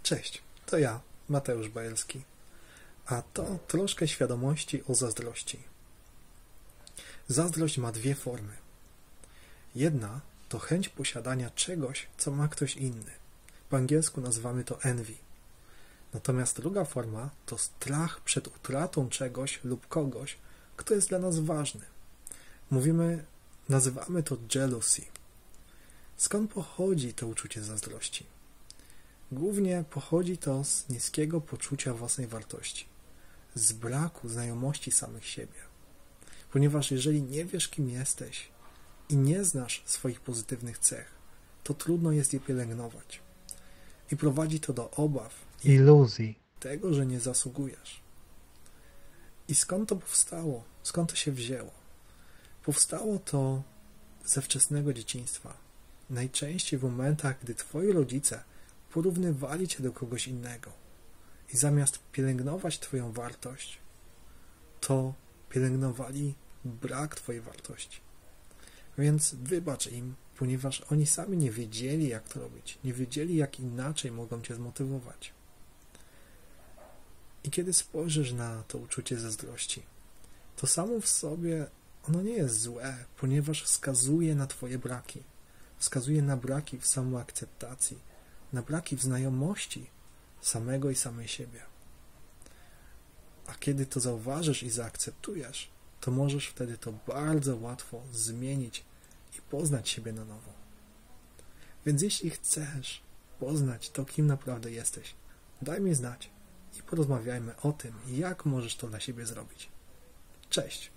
Cześć, to ja, Mateusz Bajelski, a to troszkę świadomości o zazdrości. Zazdrość ma dwie formy. Jedna to chęć posiadania czegoś, co ma ktoś inny. Po angielsku nazywamy to envy. Natomiast druga forma to strach przed utratą czegoś lub kogoś, kto jest dla nas ważny. Nazywamy to jealousy. Skąd pochodzi to uczucie zazdrości? Głównie pochodzi to z niskiego poczucia własnej wartości, z braku znajomości samych siebie. Ponieważ jeżeli nie wiesz, kim jesteś i nie znasz swoich pozytywnych cech, to trudno jest je pielęgnować. I prowadzi to do obaw i iluzji, tego, że nie zasługujesz. I skąd to powstało? Skąd to się wzięło? Powstało to ze wczesnego dzieciństwa. Najczęściej w momentach, gdy twoi rodzice porównywali cię do kogoś innego i zamiast pielęgnować twoją wartość, to pielęgnowali brak twojej wartości. Więc wybacz im, ponieważ oni sami nie wiedzieli, jak to robić, nie wiedzieli, jak inaczej mogą cię zmotywować. I kiedy spojrzysz na to uczucie zazdrości, to samo w sobie ono nie jest złe, ponieważ wskazuje na twoje braki. Wskazuje na braki w samoakceptacji, na braki w znajomości samego i samej siebie. A kiedy to zauważysz i zaakceptujesz, to możesz wtedy to bardzo łatwo zmienić i poznać siebie na nowo. Więc jeśli chcesz poznać to, kim naprawdę jesteś, daj mi znać i porozmawiajmy o tym, jak możesz to dla siebie zrobić. Cześć!